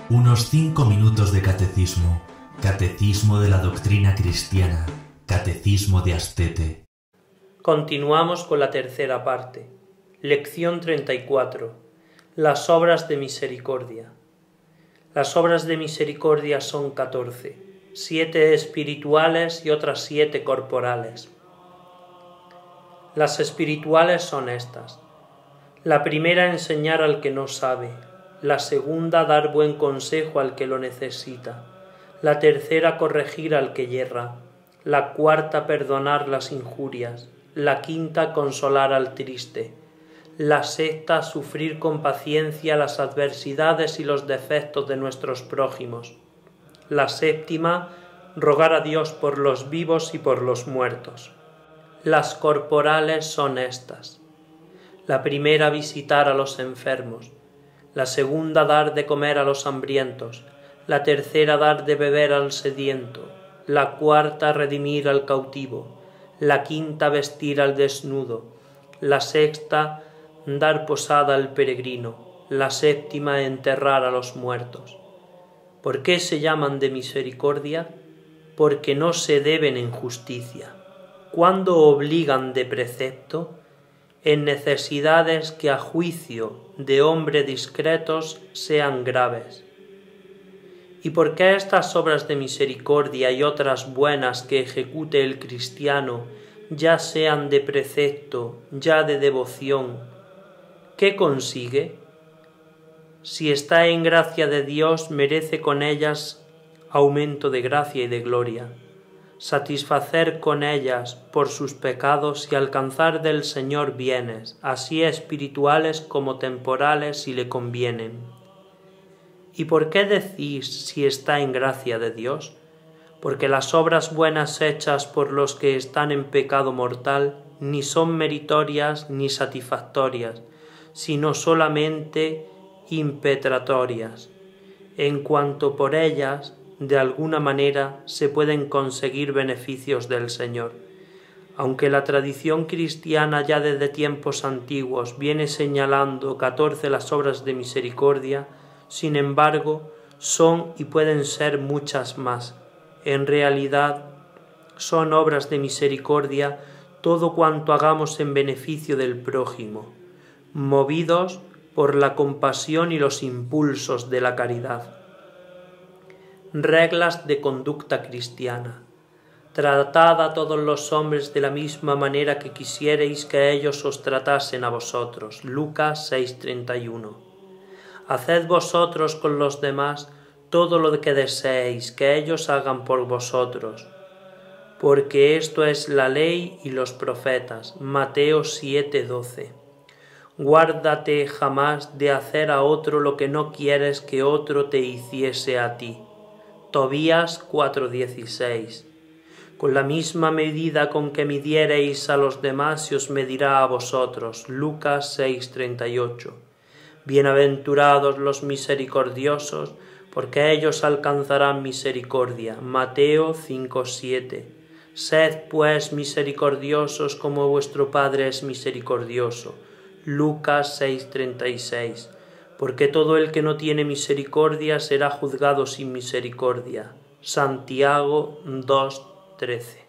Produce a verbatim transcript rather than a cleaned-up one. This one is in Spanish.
Unos cinco minutos de catecismo. Catecismo de la doctrina cristiana. Catecismo de Astete. Continuamos con la tercera parte. Lección treinta y cuatro. Las obras de misericordia. Las obras de misericordia son catorce, siete espirituales y otras siete corporales. Las espirituales son estas. La primera, enseñar al que no sabe. La segunda, dar buen consejo al que lo necesita. La tercera, corregir al que yerra. La cuarta, perdonar las injurias. La quinta, consolar al triste. La sexta, sufrir con paciencia las adversidades y los defectos de nuestros prójimos. La séptima, rogar a Dios por los vivos y por los muertos. Las corporales son estas. La primera, visitar a los enfermos. La segunda, dar de comer a los hambrientos. La tercera, dar de beber al sediento. La cuarta, redimir al cautivo. La quinta, vestir al desnudo. La sexta, dar posada al peregrino. La séptima, enterrar a los muertos. ¿Por qué se llaman de misericordia? Porque no se deben en justicia. ¿Cuándo obligan de precepto? En necesidades que a juicio de hombre discretos sean graves. ¿Y por qué estas obras de misericordia y otras buenas que ejecute el cristiano, ya sean de precepto, ya de devoción, qué consigue? Si está en gracia de Dios, merece con ellas aumento de gracia y de gloria, satisfacer con ellas por sus pecados y alcanzar del Señor bienes, así espirituales como temporales si le convienen. ¿Y por qué decís si está en gracia de Dios? Porque las obras buenas hechas por los que están en pecado mortal ni son meritorias ni satisfactorias, sino solamente impetratorias, en cuanto por ellas de alguna manera se pueden conseguir beneficios del Señor. Aunque la tradición cristiana ya desde tiempos antiguos viene señalando catorce las obras de misericordia, sin embargo son y pueden ser muchas más. En realidad son obras de misericordia todo cuanto hagamos en beneficio del prójimo, movidos por la compasión y los impulsos de la caridad. Reglas de conducta cristiana. Tratad a todos los hombres de la misma manera que quisierais que ellos os tratasen a vosotros. Lucas seis treinta y uno. Haced vosotros con los demás todo lo que deseéis que ellos hagan por vosotros, porque esto es la ley y los profetas. Mateo siete doce. Guárdate jamás de hacer a otro lo que no quieres que otro te hiciese a ti. Tobías cuatro dieciséis. Con la misma medida con que midiereis a los demás se os medirá a vosotros. Lucas seis treinta y ocho. Bienaventurados los misericordiosos, porque ellos alcanzarán misericordia. Mateo cinco siete. Sed pues misericordiosos como vuestro Padre es misericordioso. Lucas seis treinta y seis. Porque todo el que no tiene misericordia será juzgado sin misericordia. Santiago dos trece.